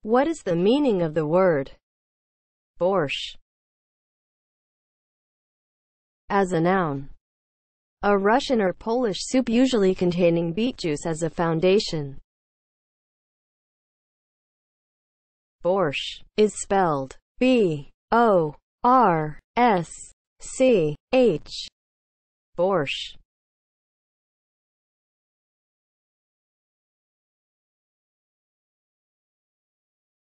What is the meaning of the word borscht as a noun? A Russian or Polish soup usually containing beet juice as a foundation. Borscht is spelled B-O-R-S-C-H. Borscht.